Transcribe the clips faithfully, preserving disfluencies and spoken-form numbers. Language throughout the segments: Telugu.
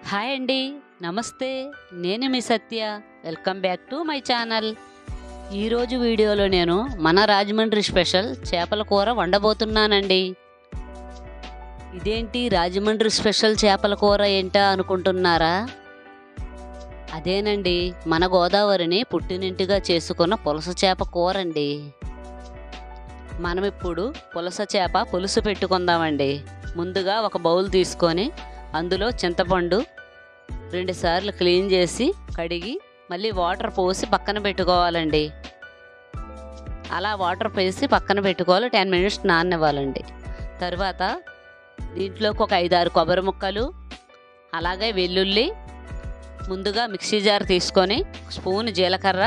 హాయ్ అండి, నమస్తే. నేను మీ Satya. Welcome back to my channel. ఈరోజు వీడియోలో నేను మన రాజమండ్రి స్పెషల్ చేపల కూర వండబోతున్నానండి. ఇదేంటి రాజమండ్రి స్పెషల్ చేపల కూర ఏంటా అనుకుంటున్నారా? అదేనండి, మన గోదావరిని పుట్టినింటిగా చేసుకున్న పులస చేప కూర అండి. మనం ఇప్పుడు పులస చేప పులుసు పెట్టుకుందామండి. ముందుగా ఒక బౌల్ తీసుకొని అందులో చింతపండు రెండుసార్లు క్లీన్ చేసి కడిగి మళ్ళీ వాటర్ పోసి పక్కన పెట్టుకోవాలండి. అలా వాటర్ పోసి పక్కన పెట్టుకోవాలి. టెన్ మినిట్స్ నాననివ్వాలండి. తర్వాత దీంట్లోకి ఒక ఐదారు కొబ్బరి ముక్కలు, అలాగే వెల్లుల్లి ముందుగా మిక్సీ జార్ తీసుకొని స్పూన్ జీలకర్ర,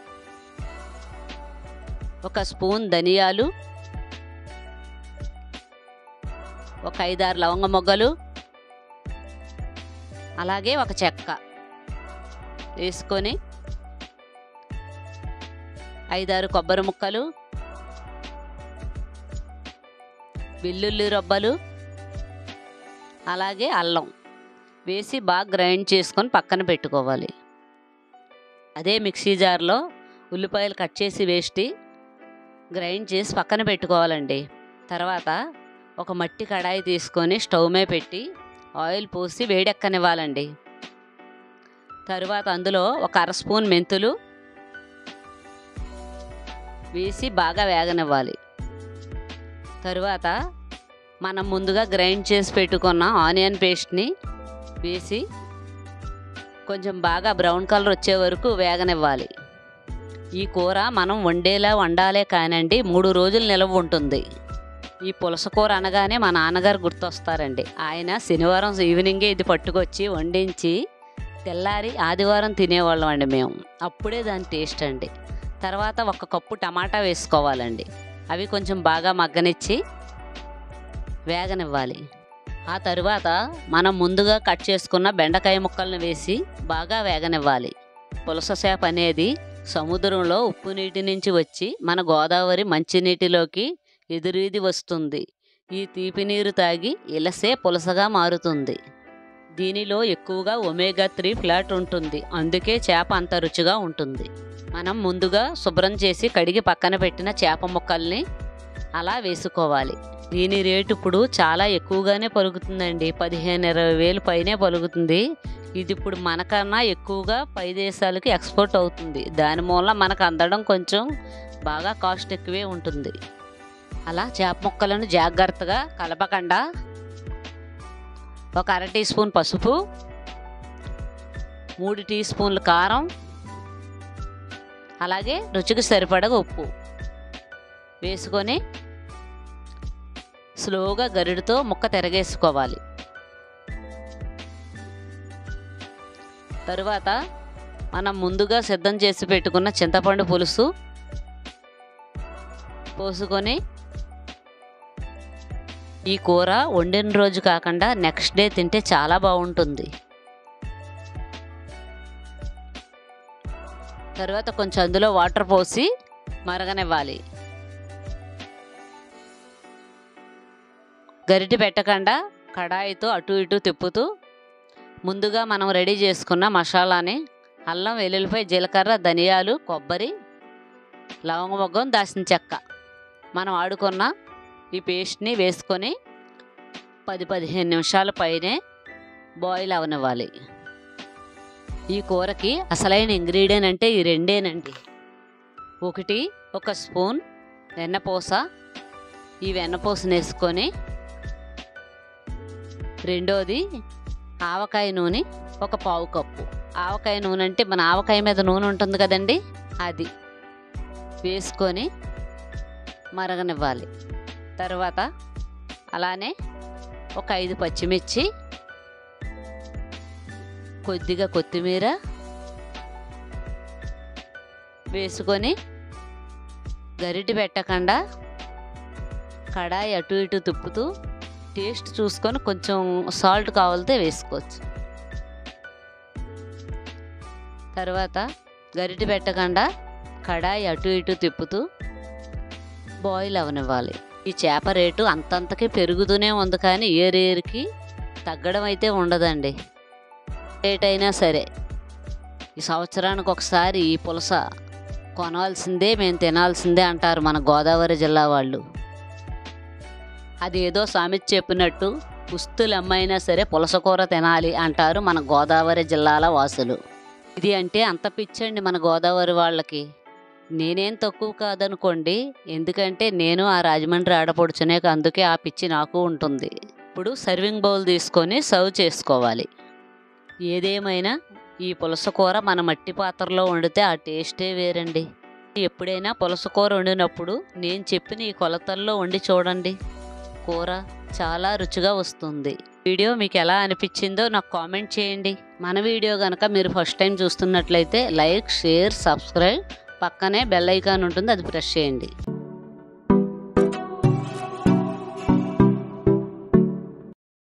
ఒక స్పూన్ ధనియాలు, ఒక ఐదారు లవంగ మొగ్గలు, అలాగే ఒక చెక్క వేసుకొని ఐదారు కొబ్బరి ముక్కలు, వెల్లుల్లి రబ్బలు, అలాగే అల్లం వేసి బాగా గ్రైండ్ చేసుకొని పక్కన పెట్టుకోవాలి. అదే మిక్సీ జార్లో ఉల్లిపాయలు కట్ చేసి వేసి గ్రైండ్ చేసి పక్కన పెట్టుకోవాలండి. తర్వాత ఒక మట్టి కడాయి తీసుకొని స్టవ్ మీద పెట్టి ఆయిల్ పోసి వేడెక్కనివ్వాలండి. తరువాత అందులో ఒక అర స్పూన్ మెంతులు వేసి బాగా వేగనివ్వాలి. తరువాత మనం ముందుగా గ్రైండ్ చేసి పెట్టుకున్న ఆనియన్ పేస్ట్ని వేసి కొంచెం బాగా బ్రౌన్ కలర్ వచ్చే వరకు వేగనివ్వాలి. ఈ కూర మనం వండేలా వండాలే కానండి, మూడు రోజులు నిలవ ఉంటుంది. ఈ పులస కూర అనగానే మా నాన్నగారు గుర్తొస్తారండి. ఆయన శనివారం ఈవినింగే ఇది పట్టుకొచ్చి వండించి తెల్లారి ఆదివారం తినేవాళ్ళం అండి మేము. అప్పుడే దాని టేస్ట్ అండి. తర్వాత ఒక కప్పు టమాటా వేసుకోవాలండి. అవి కొంచెం బాగా మగ్గనిచ్చి వేగనివ్వాలి. ఆ తరువాత మనం ముందుగా కట్ చేసుకున్న బెండకాయ ముక్కలను వేసి బాగా వేగనివ్వాలి. పులస చేప అనేది సముద్రంలో ఉప్పు నీటి నుంచి వచ్చి మన గోదావరి మంచినీటిలోకి ఎదురీది వస్తుంది. ఈ తీపి నీరు తాగి ఇలసే పులసగా మారుతుంది. దీనిలో ఎక్కువగా ఒమేగా త్రీ ఫ్లాట్ ఉంటుంది. అందుకే చేప అంత రుచిగా ఉంటుంది. మనం ముందుగా శుభ్రం చేసి కడిగి పక్కన పెట్టిన చేప ముక్కల్ని అలా వేసుకోవాలి. దీని రేటు ఇప్పుడు చాలా ఎక్కువగానే పలుకుతుందండి. పదిహేను ఇరవై వేలు పైనే పలుకుతుంది. ఇది ఇప్పుడు మనకన్నా ఎక్కువగా పై దేశాలకి ఎక్స్పోర్ట్ అవుతుంది. దాని మూలన మనకు అందడం కొంచెం బాగా కాస్ట్ ఎక్కువే ఉంటుంది. అలా చేప ముక్కలను జాగ్రత్తగా కలపకుండా ఒక అర టీ స్పూన్ పసుపు, మూడు టీ స్పూన్ల కారం, అలాగే రుచికి సరిపడగా ఉప్పు వేసుకొని స్లోగా గరిటతో ముక్క తిరగేసుకోవాలి. తరువాత మనం ముందుగా సిద్ధం చేసి పెట్టుకున్న చింతపండు పులుసు పోసుకొని ఈ కూర వండిన రోజు కాకుండా నెక్స్ట్ డే తింటే చాలా బాగుంటుంది. తర్వాత కొంచెం అందులో వాటర్ పోసి మరగనివ్వాలి. గరిటె పెట్టకుండా కడాయితో అటు ఇటు తిప్పుతూ ముందుగా మనం రెడీ చేసుకున్న మసాలాని అల్లం, వెల్లుల్లిపాయ, జీలకర్ర, ధనియాలు, కొబ్బరి, లవంగ మొగ్గం, దాల్చిన చెక్క మనం ఆడుకున్న ఈ పేస్ట్ని వేసుకొని పది పదిహేను నిమిషాల పైనే బాయిల్ అవనివ్వాలి. ఈ కూరకి అసలైన ఇంగ్రీడియంట్ అంటే ఈ రెండేనండి. ఒకటి ఒక స్పూన్ వెన్నపూస. ఈ వెన్నపూసను వేసుకొని రెండోది ఆవకాయ నూనె ఒక పావు కప్పు. ఆవకాయ నూనె అంటే మన ఆవకాయ మీద నూనె ఉంటుంది కదండి, అది వేసుకొని మరగనివ్వాలి. తర్వాత అలానే ఒక ఐదు పచ్చిమిర్చి, కొద్దిగా కొత్తిమీర వేసుకొని గరిటె పెట్టకుండా కడాయి అటు ఇటు తిప్పుతూ టేస్ట్ చూసుకొని కొంచెం సాల్ట్ కావాలితే వేసుకోవచ్చు. తర్వాత గరిటె పెట్టకుండా కడాయి అటు ఇటు తిప్పుతూ బాయిల్ అవనివ్వాలి. ఈ చేప రేటు అంతంతకి పెరుగుతూనే ఉంది, కానీ ఏరేరికి తగ్గడం అయితే ఉండదండి. రేట్ అయినా సరే ఈ సంవత్సరానికి ఒకసారి ఈ పులస కొనాల్సిందే, మేము తినాల్సిందే అంటారు మన గోదావరి జిల్లా వాళ్ళు. అదేదో సామెత చెప్పినట్టు పుస్తులు అమ్మైనా సరే పులస కూర తినాలి అంటారు మన గోదావరి జిల్లాల వాసులు. ఇది అంటే అంత పిచ్చండి మన గోదావరి వాళ్ళకి. నేనేం తక్కువ కాదనుకోండి, ఎందుకంటే నేను ఆ రాజమండ్రి ఆడపడుచునే, అందుకే ఆ పిచ్చి నాకు ఉంటుంది. ఇప్పుడు సర్వింగ్ బౌల్ తీసుకొని సర్వ్ చేసుకోవాలి. ఏదేమైనా ఈ పులస కూర మన మట్టి పాత్రలో వండితే ఆ టేస్టే వేరండి. ఎప్పుడైనా పులస కూర వండినప్పుడు నేను చెప్పిన ఈ కొలతల్లో వండి చూడండి, కూర చాలా రుచిగా వస్తుంది. వీడియో మీకు ఎలా అనిపించిందో నాకు కామెంట్ చేయండి. మన వీడియో కనుక మీరు ఫస్ట్ టైం చూస్తున్నట్లయితే లైక్, షేర్, సబ్స్క్రైబ్, పక్కనే బెల్ ఐకాన్ ఉంటుంది, అది ప్రెస్ చేయండి.